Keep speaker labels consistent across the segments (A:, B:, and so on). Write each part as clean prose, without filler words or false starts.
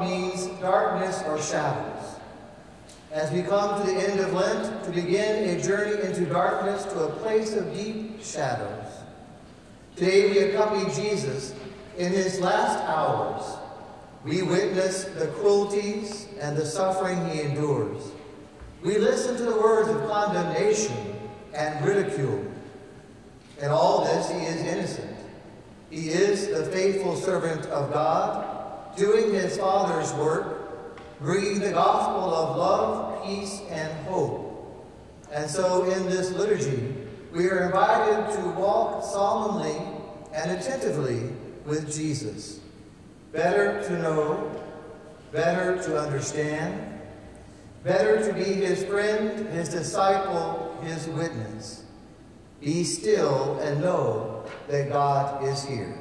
A: means darkness or shadows. As we come to the end of Lent to begin a journey into darkness to a place of deep shadows, today we accompany Jesus in his last hours. We witness the cruelties and the suffering he endures. We listen to the words of condemnation and ridicule. In all this, he is innocent. He is the faithful servant of God, doing his Father's work, bringing the gospel of love, peace, and hope. And so in this liturgy, we are invited to walk solemnly and attentively with Jesus. Better to know, better to understand, better to be his friend, his disciple, his witness. Be still and know that God is here.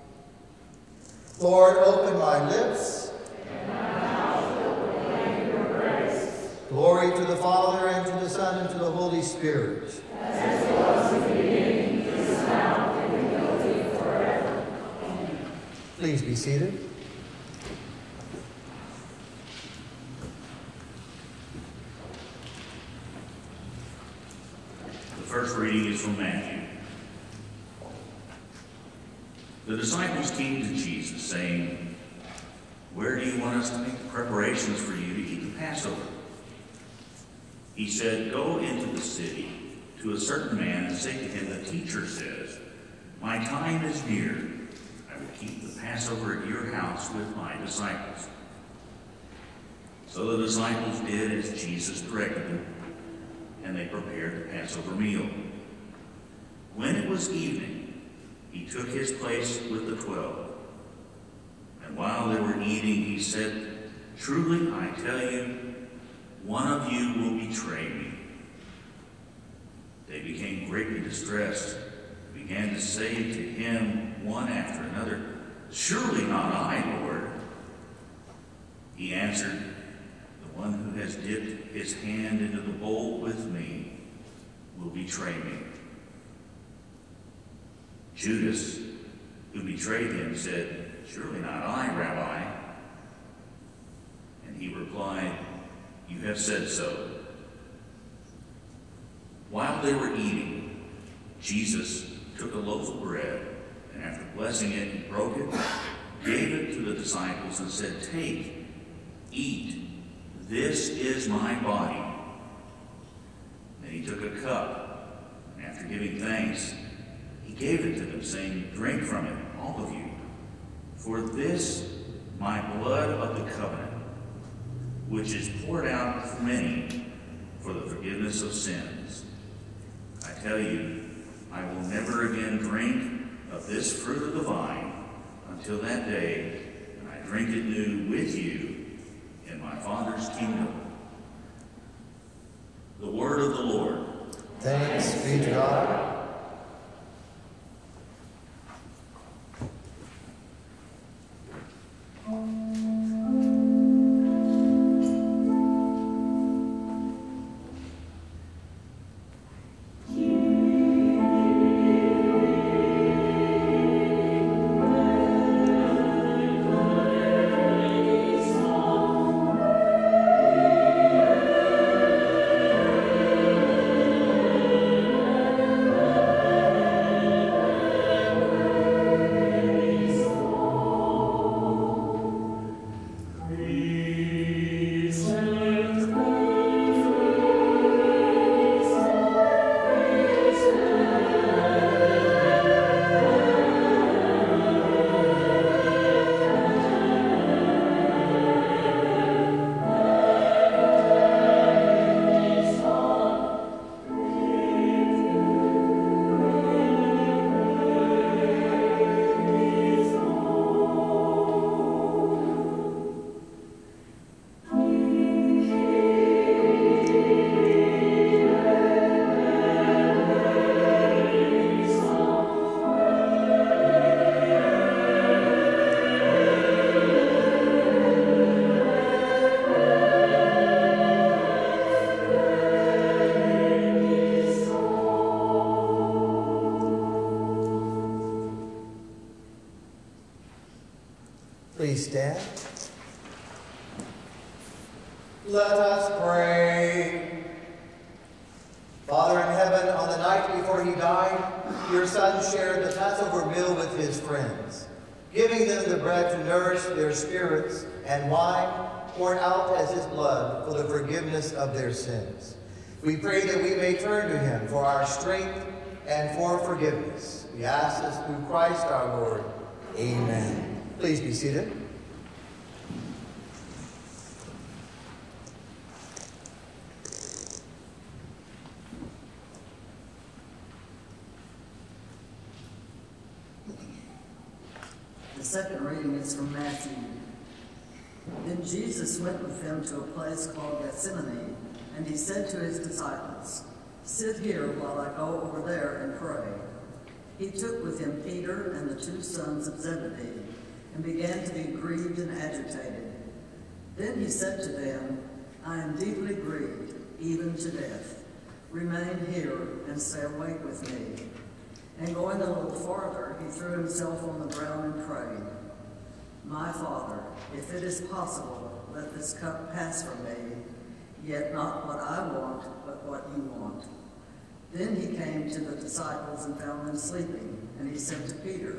A: Lord, open my lips,
B: and my mouth will proclaim your praise.
A: Glory to the Father, and to the Son, and to the Holy Spirit.
B: As it was in the beginning, is now, and will be forever. Amen.
A: Please be seated.
C: The first reading is from Matthew. The disciples came to Jesus, saying, "Where do you want us to make preparations for you to eat the Passover?" He said, "Go into the city to a certain man and say to him, 'The teacher says, my time is near. I will keep the Passover at your house with my disciples.'" So the disciples did as Jesus directed them, and they prepared the Passover meal. When it was evening, he took his place with the 12. And while they were eating, he said, "Truly I tell you, one of you will betray me." They became greatly distressed, and began to say to him one after another, "Surely not I, Lord." He answered, "The one who has dipped his hand into the bowl with me will betray me." Judas, who betrayed him, said, "Surely not I, Rabbi." And he replied, "You have said so." While they were eating, Jesus took a loaf of bread, and after blessing it, he broke it, gave it to the disciples, and said, "Take, eat, this is my body." Then he took a cup, and after giving thanks, he gave it to them, saying, "Drink from it, all of you. For this, my blood of the covenant, which is poured out for many for the forgiveness of sins. I tell you, I will never again drink of this fruit of the vine until that day when I drink it new with you in my Father's kingdom." The word of the Lord.
A: Thanks be to God. Please stand. Let us pray. Father in heaven, on the night before he died, your Son shared the Passover meal with his friends, giving them the bread to nourish their spirits and wine poured out as his blood for the forgiveness of their sins. We pray that we may turn to him for our strength and for forgiveness. We ask this through Christ our Lord. Amen. Please be seated.
D: The second reading is from Matthew. Then Jesus went with them to a place called Gethsemane, and he said to his disciples, "Sit here while I go over there and pray." He took with him Peter and the two sons of Zebedee, and began to be grieved and agitated. Then he said to them, "I am deeply grieved, even to death. Remain here and stay awake with me." And going a little farther, he threw himself on the ground and prayed, "My Father, if it is possible, let this cup pass from me, yet not what I want, but what you want." Then he came to the disciples and found them sleeping, and he said to Peter,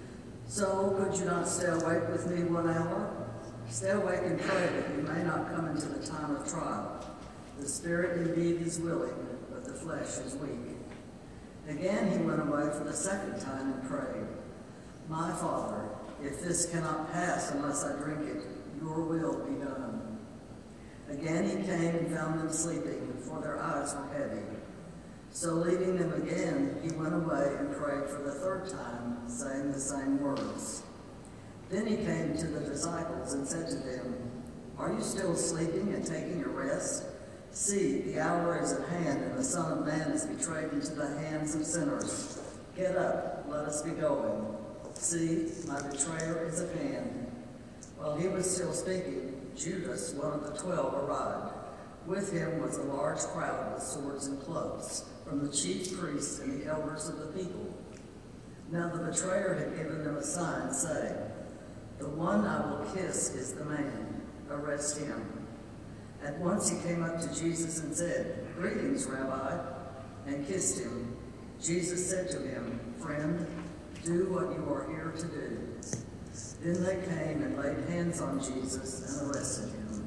D: "So could you not stay awake with me 1 hour? Stay awake and pray that you may not come into the time of trial. The spirit indeed is willing, but the flesh is weak." Again he went away for the second time and prayed, "My Father, if this cannot pass unless I drink it, your will be done." Again he came and found them sleeping, for their eyes were heavy. So leaving them again, he went away and prayed for the third time, saying the same words. Then he came to the disciples and said to them, "Are you still sleeping and taking a rest? See, the hour is at hand, and the Son of Man is betrayed into the hands of sinners. Get up, let us be going. See, my betrayer is at hand." While he was still speaking, Judas, one of the 12, arrived. With him was a large crowd with swords and cloaks, from the chief priests and the elders of the people. Now the betrayer had given them a sign, saying, "The one I will kiss is the man. Arrest him." At once he came up to Jesus and said, "Greetings, Rabbi," and kissed him. Jesus said to him, "Friend, do what you are here to do." Then they came and laid hands on Jesus and arrested him.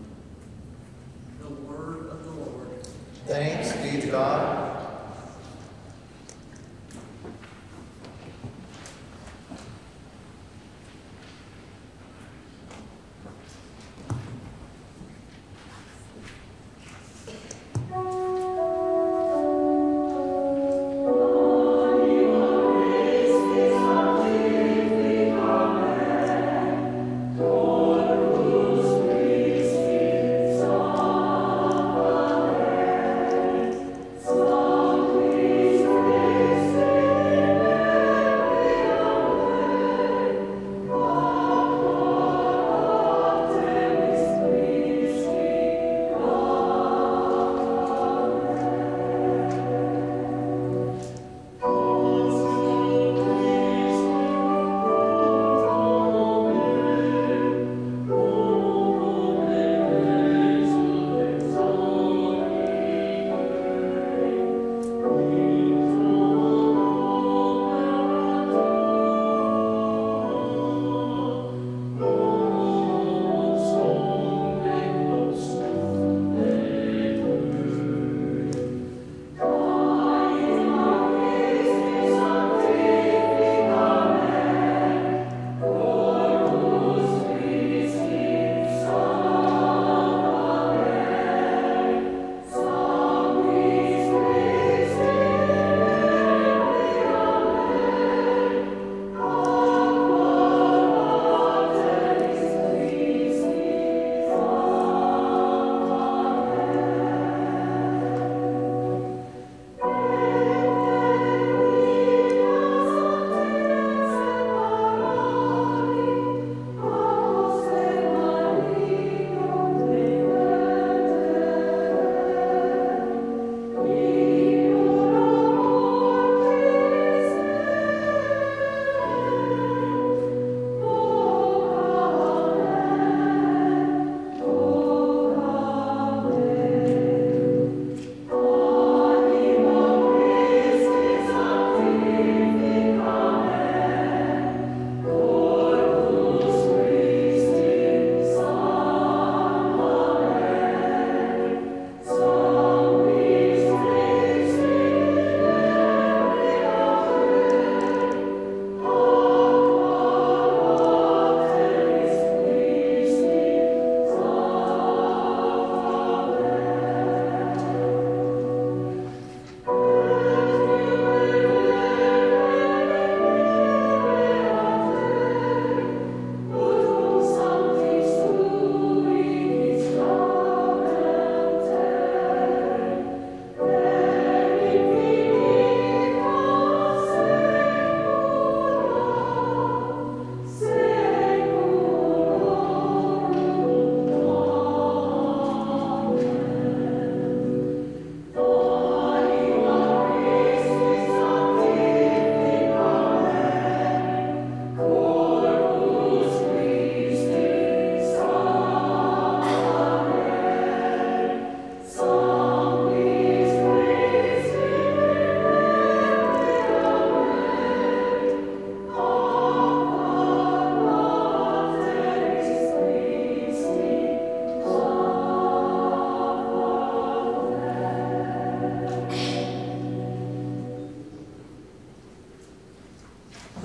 D: The word of the Lord.
A: Thanks be to God.
B: Lord,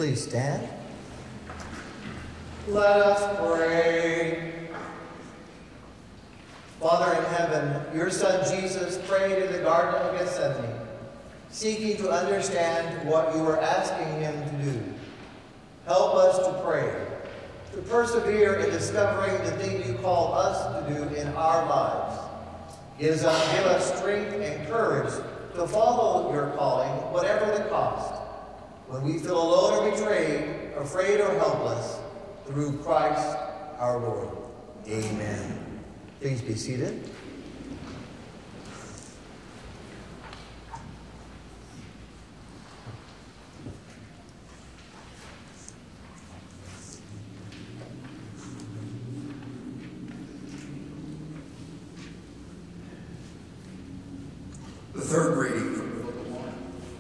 A: Please stand. Let us pray. Father in heaven, your Son Jesus prayed in the Garden of Gethsemane, seeking to understand what you were asking him to do. Help us to pray, to persevere in discovering the thing you call us to do in our lives. Give us strength and courage to follow your calling, whatever the cost. When we feel alone or betrayed, afraid or helpless, through Christ our Lord. Amen. Please be seated.
E: The third reading from the Book of Mormon.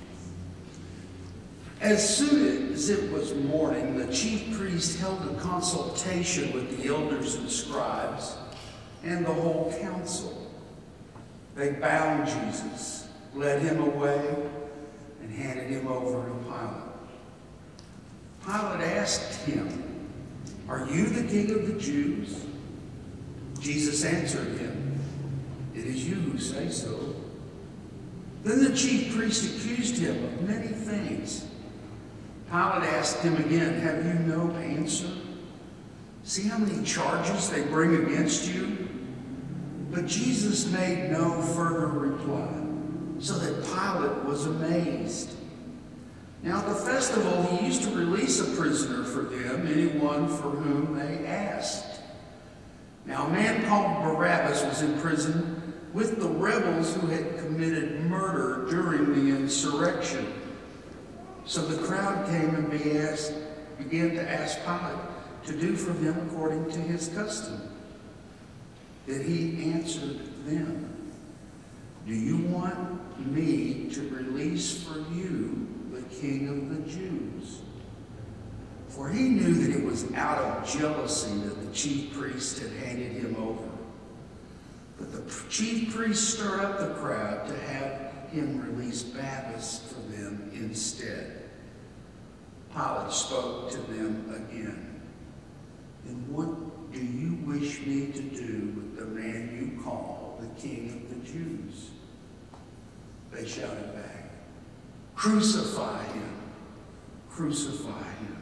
E: As soon as it was morning, the chief priest held a consultation with the elders and scribes and the whole council. They bound Jesus, led him away, and handed him over to Pilate. Pilate asked him, "Are you the king of the Jews?" Jesus answered him, "It is you who say so." Then the chief priest accused him of many things. Pilate asked him again, "Have you no answer? See how many charges they bring against you?" But Jesus made no further reply, so that Pilate was amazed. Now at the festival, he used to release a prisoner for them, anyone for whom they asked. Now a man called Barabbas was in prison with the rebels who had committed murder during the insurrection. So the crowd came and began to ask Pilate to do for them according to his custom. Then he answered them, "Do you want me to release for you the King of the Jews?" For he knew that it was out of jealousy that the chief priest had handed him over. But the chief priest stirred up the crowd to have him release Barabbas for them instead. Pilate spoke to them again. "Then what do you wish me to do with the man you call the King of the Jews?" They shouted back, "Crucify him! Crucify him!"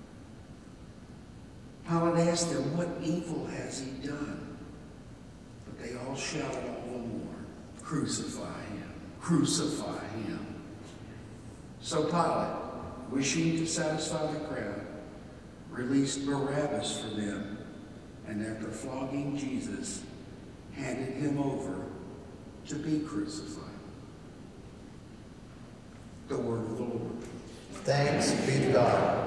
E: Pilate asked them, "What evil has he done?" But they all shouted all the more, "Crucify him! Crucify him!" So Pilate, wishing to satisfy the crowd, released Barabbas for them, and after flogging Jesus, handed him over to be crucified. The word of the Lord.
A: Thanks be to God.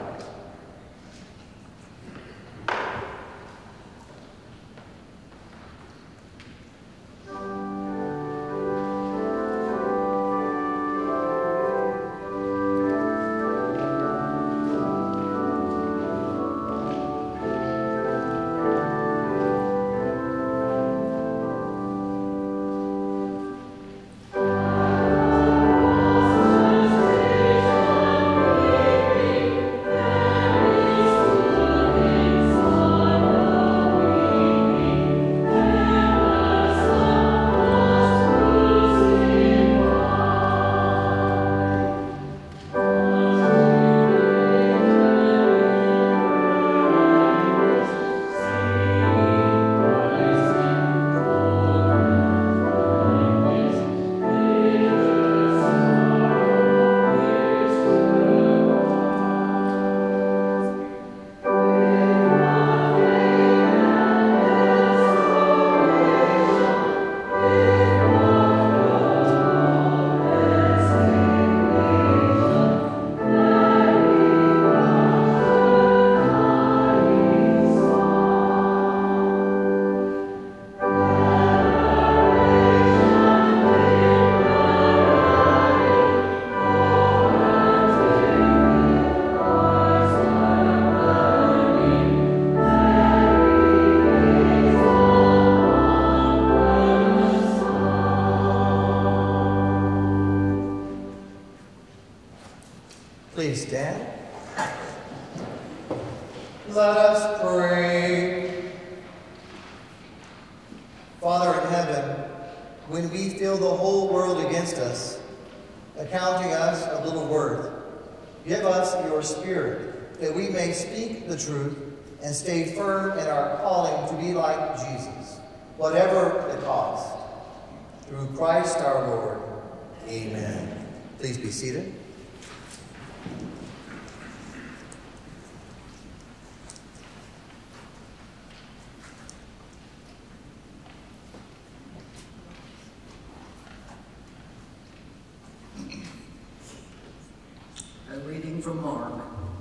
A: Please stand. Father in heaven, when we feel the whole world against us, accounting us of little worth, give us your Spirit, that we may speak the truth and stay firm in our calling to be like Jesus, whatever the cost. Through Christ our Lord. Amen. Please be seated.
D: A reading from Mark.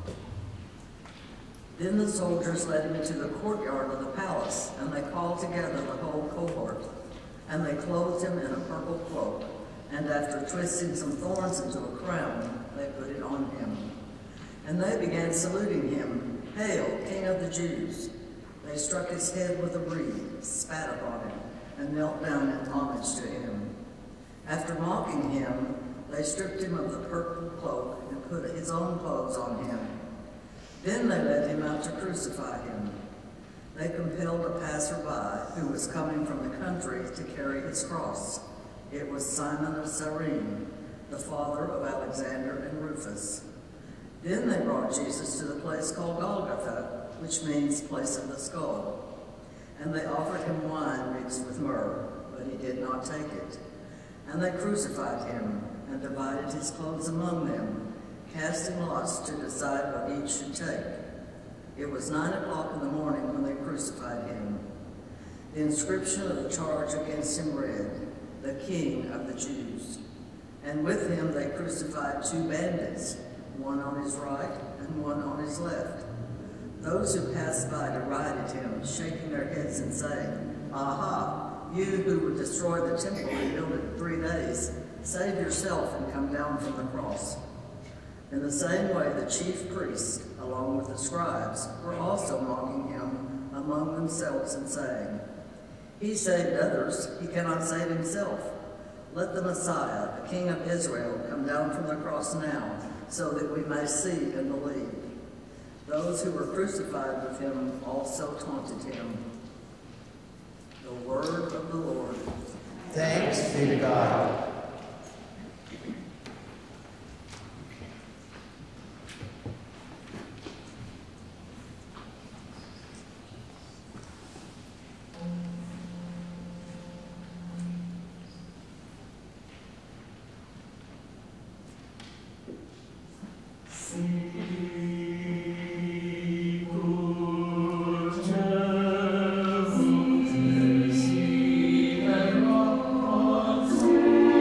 D: Then the soldiers led him into the courtyard of the palace, and they called together the whole cohort. And they clothed him in a purple cloak, and after twisting some thorns into a crown, they put it on him. And they began saluting him, "Hail, King of the Jews!" They struck his head with a reed, spat upon him, and knelt down in homage to him. After mocking him, they stripped him of the purple cloak and put his own clothes on him. Then they led him out to crucify him. They compelled a passerby who was coming from the country to carry his cross. It was Simon of Cyrene, the father of Alexander and Rufus. Then they brought Jesus to the place called Golgotha, which means place of the skull. And they offered him wine mixed with myrrh, but he did not take it. And they crucified him and divided his clothes among them, casting lots to decide what each should take. It was 9 o'clock in the morning when they crucified him. The inscription of the charge against him read, "The King of the Jews." And with him they crucified 2 bandits, one on his right and one on his left. Those who passed by derided him, shaking their heads and saying, "Aha, you who would destroy the temple and build it in 3 days, save yourself and come down from the cross." In the same way, the chief priests, along with the scribes, were also mocking him among themselves and saying, "He saved others, he cannot save himself. Let the Messiah, the King of Israel, come down from the cross now, so that we may see and believe." Those who were crucified with him also taunted him. The word of the Lord.
A: Thanks be to God.
B: Thank you.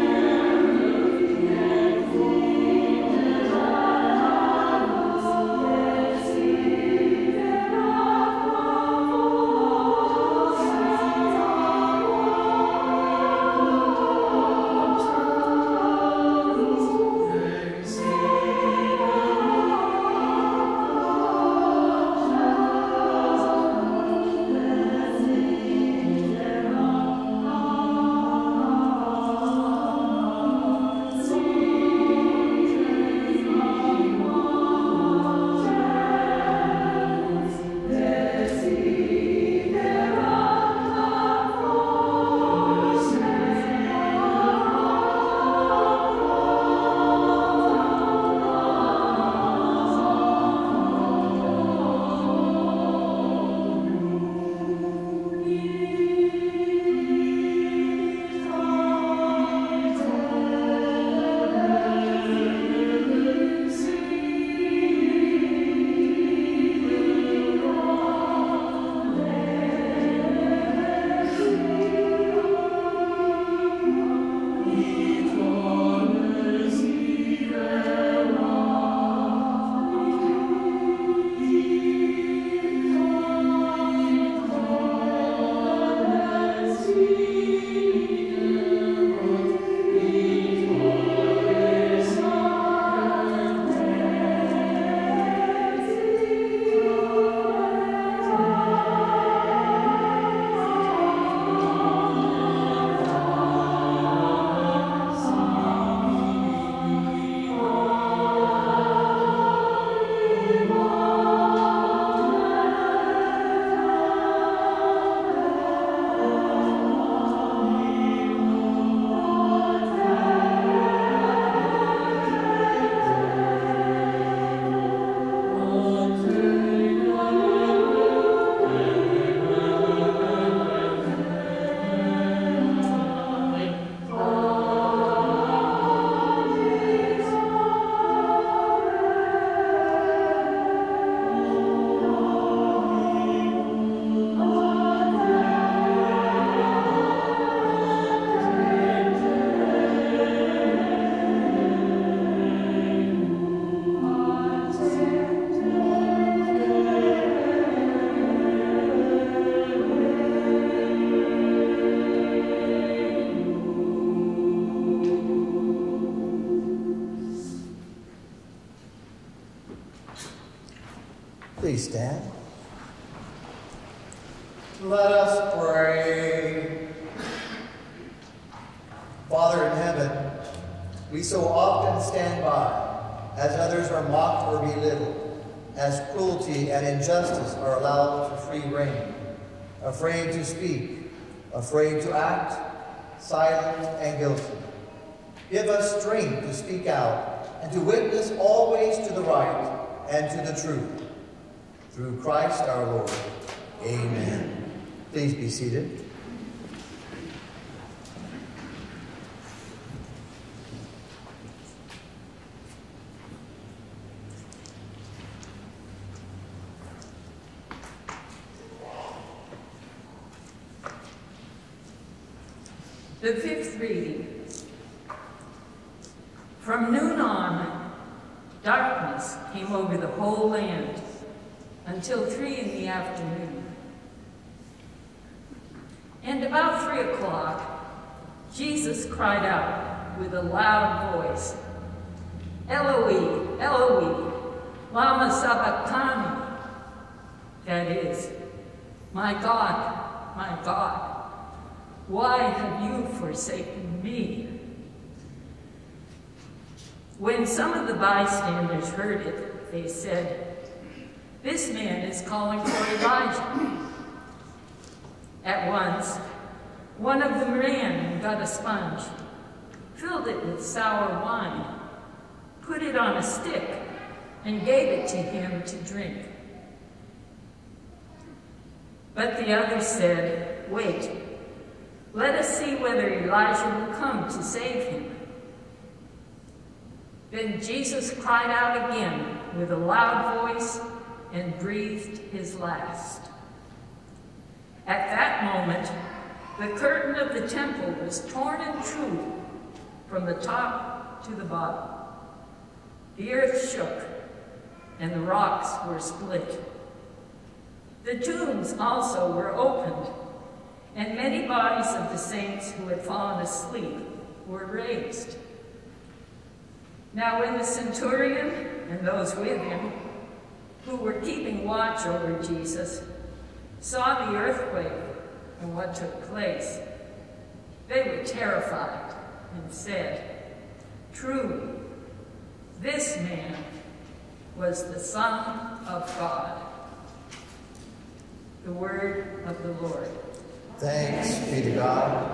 A: Please stand. Let us pray. Father in heaven, we so often stand by as others are mocked or belittled, as cruelty and injustice are allowed to free rein, afraid to speak, afraid to act, silent and guilty. Give us strength to speak out and to witness always to the right and to the truth. Through Christ our Lord. Amen. Please be seated.
B: The fifth reading. From noon on, darkness came over the whole land until 3 in the afternoon. And about 3 o'clock, Jesus cried out with a loud voice, Eloi, Eloi, lama sabachthani. That is, my God, why have you forsaken me? When some of the bystanders heard it, they said, this man is calling for Elijah. At once, one of them ran and got a sponge, filled it with sour wine, put it on a stick, and gave it to him to drink. But the others said, wait, let us see whether Elijah will come to save him. Then Jesus cried out again with a loud voice and breathed his last. At that moment, the curtain of the temple was torn in two from the top to the bottom. The earth shook and the rocks were split. The tombs also were opened, and many bodies of the saints who had fallen asleep were raised. Now when the centurion and those with him, who were keeping watch over Jesus, saw the earthquake and what took place, they were terrified and said, truly, this man was the Son of God. The word of the Lord.
A: Thanks be to God.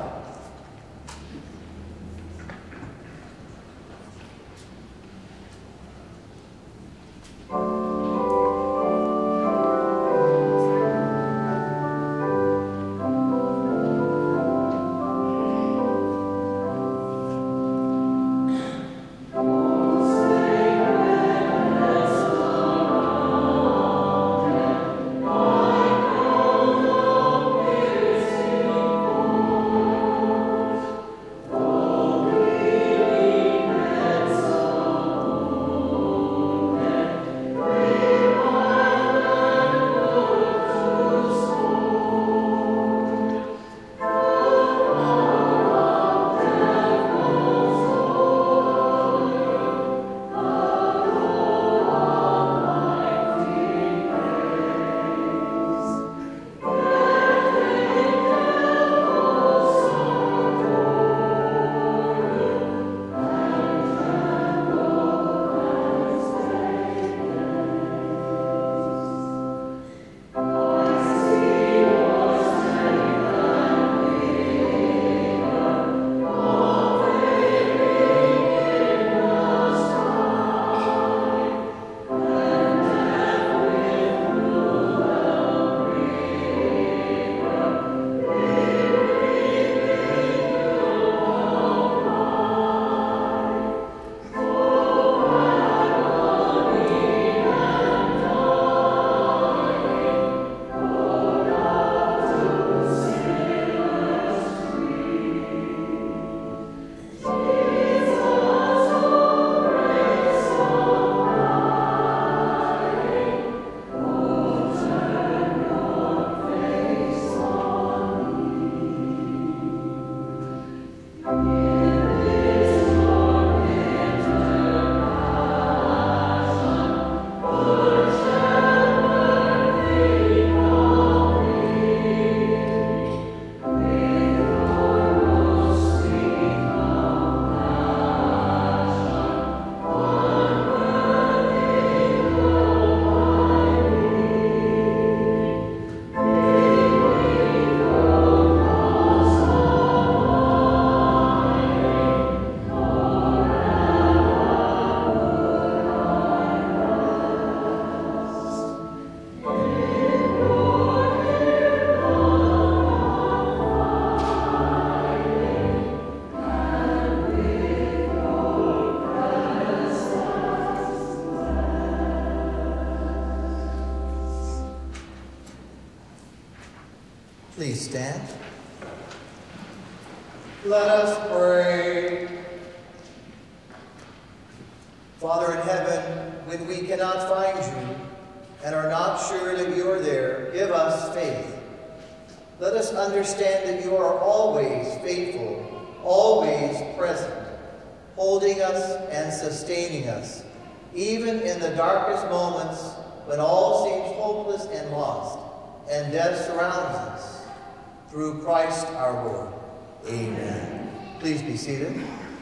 A: Let us pray. Father in heaven, when we cannot find you and are not sure that you are there, give us faith. Let us understand that you are always faithful, always present, holding us and sustaining us, even in the darkest moments when all seems hopeless and lost, and death surrounds us. Through Christ our Lord. Amen. Please be seated.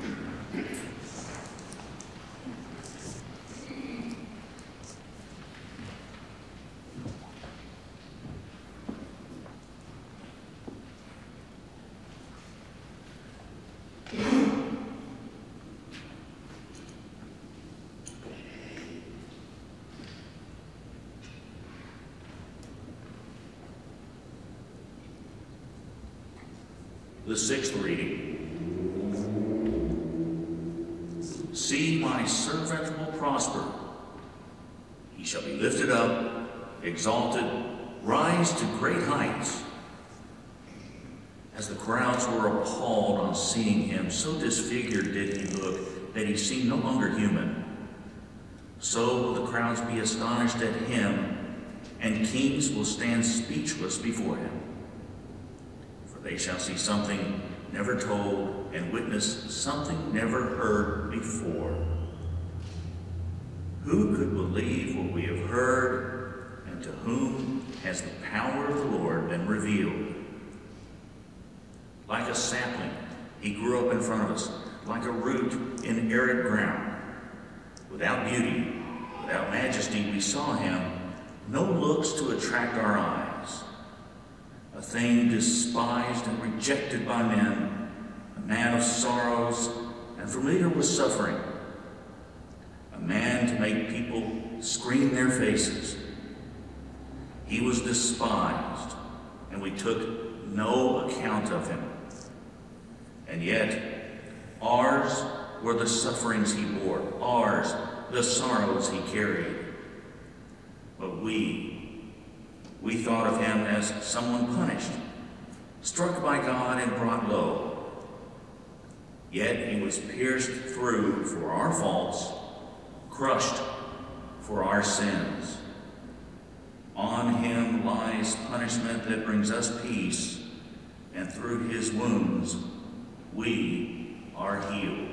C: The sixth reading. See, my servant will prosper. He shall be lifted up, exalted, rise to great heights. As the crowds were appalled on seeing him, so disfigured did he look that he seemed no longer human. So will the crowds be astonished at him, and kings will stand speechless before him. They shall see something never told and witness something never heard before. Who could believe what we have heard, and to whom has the power of the Lord been revealed? Like a sapling, he grew up in front of us, like a root in arid ground. Without beauty, without majesty, we saw him, no looks to attract our eyes. A thing despised and rejected by men, a man of sorrows and familiar with suffering, a man to make people screen their faces. He was despised, and we took no account of him. And yet, ours were the sufferings he bore, ours the sorrows he carried. But we thought of him as someone punished, struck by God and brought low. Yet he was pierced through for our faults, crushed for our sins. On him lies punishment that brings us peace, and through his wounds we are healed.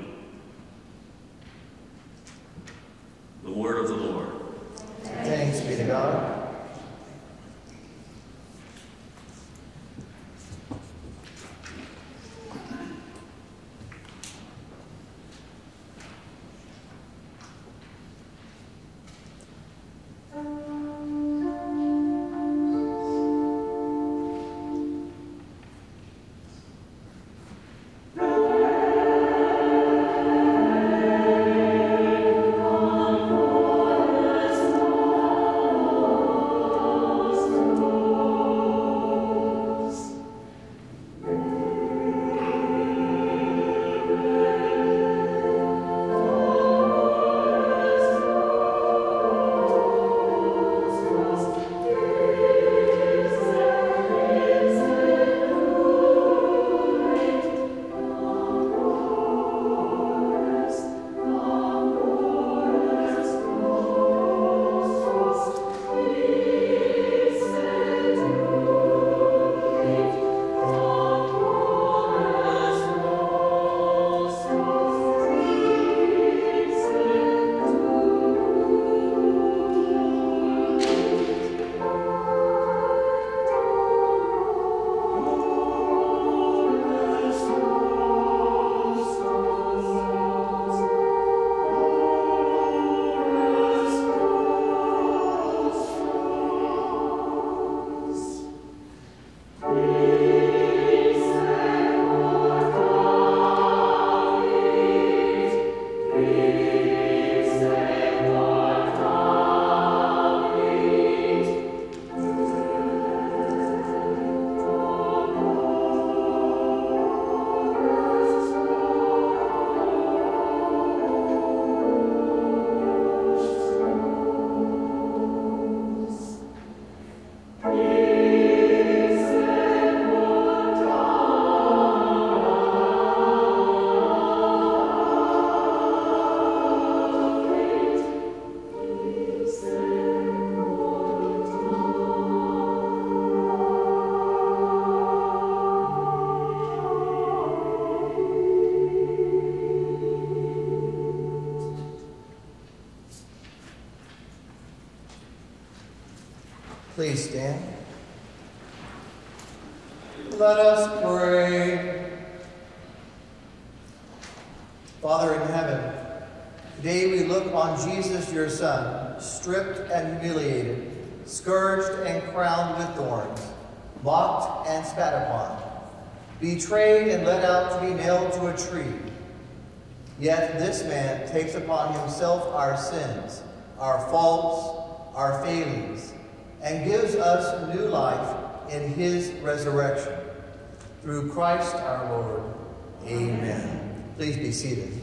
C: The word of the Lord.
A: Thanks be to God. Please stand. Let us pray. Father in heaven, today we look on Jesus, your Son, stripped and humiliated, scourged and crowned with thorns, mocked and spat upon, betrayed and led out to be nailed to a tree. Yet this man takes upon himself our sins, our faults, our failings, and gives us new life in his resurrection. Through Christ our Lord. Amen. Please be seated.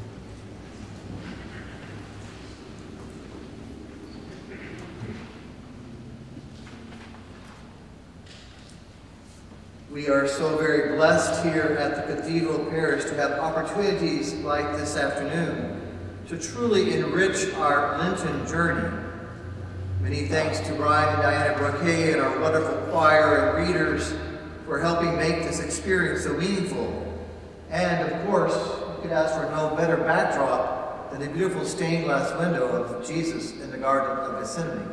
A: We are so very blessed here at the Cathedral Parish to have opportunities like this afternoon to truly enrich our Lenten journey. Many thanks to Brian and Diana Broquet and our wonderful choir and readers for helping make this experience so meaningful. And of course, you could ask for no better backdrop than the beautiful stained glass window of Jesus in the Garden of Gethsemane.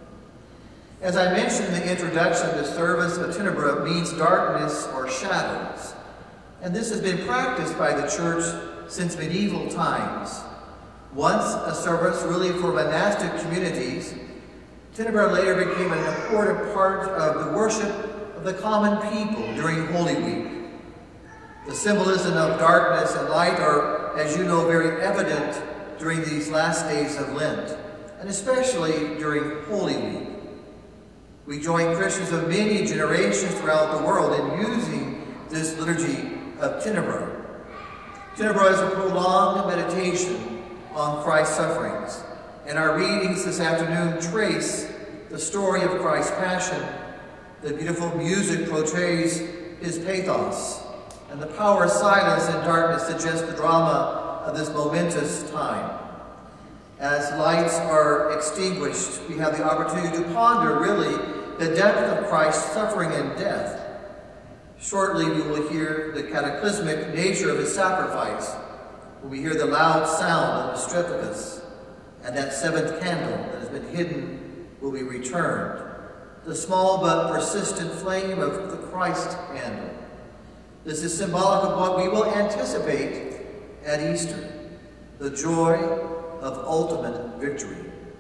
A: As I mentioned in the introduction, the service of Tenebra means darkness or shadows. And this has been practiced by the church since medieval times. Once a service really for monastic communities, Tenebra later became an important part of the worship of the common people during Holy Week. The symbolism of darkness and light are, as you know, very evident during these last days of Lent, and especially during Holy Week. We join Christians of many generations throughout the world in using this liturgy of Tenebra. Tenebra is a prolonged meditation on Christ's sufferings, and our readings this afternoon trace the story of Christ's passion. The beautiful music portrays his pathos, and the power of silence and darkness suggests the drama of this momentous time. As lights are extinguished, we have the opportunity to ponder, really, the depth of Christ's suffering and death. Shortly, we will hear the cataclysmic nature of his sacrifice, when we hear the loud sound of the Stropicus, and that seventh candle that has been hidden will be returned, the small but persistent flame of the Christ candle. This is symbolic of what we will anticipate at Easter, the joy of ultimate victory.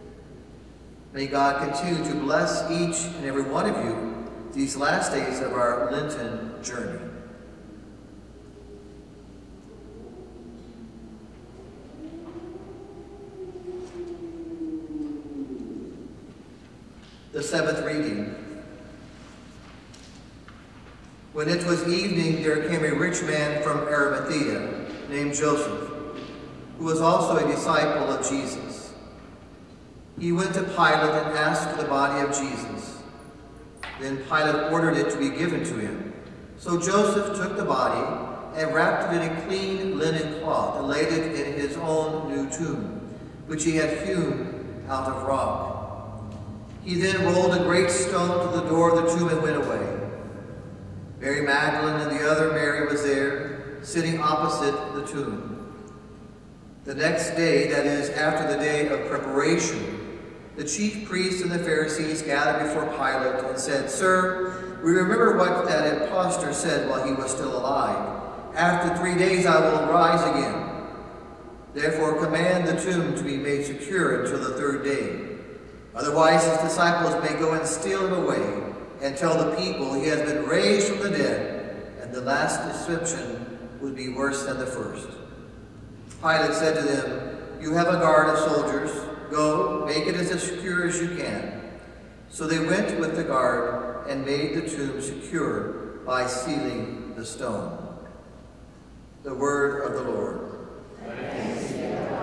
A: May God continue to bless each and every one of you these last days of our Lenten journey. The seventh reading. When it was evening, there came a rich man from Arimathea named Joseph, who was also a disciple of Jesus. He went to Pilate and asked for the body of Jesus. Then Pilate ordered it to be given to him. So Joseph took the body and wrapped it in a clean linen cloth and laid it in his own new tomb, which he had hewn out of rock. He then rolled a great stone to the door of the tomb and went away. Mary Magdalene and the other Mary was there, sitting opposite the tomb. The next day, that is, after the day of preparation, the chief priests and the Pharisees gathered before Pilate and said, "Sir, we remember what that impostor said while he was still alive. After 3 days I will rise again. Therefore command the tomb to be made secure until the third day. Otherwise his disciples may go and steal him away and tell the people he has been raised from the dead, and the last deception would be worse than the first." Pilate said to them, "You have a guard of soldiers. Go, make it as secure as you can." So they went with the guard and made the tomb secure by sealing the stone. The word of the Lord.
F: Thanks be to God.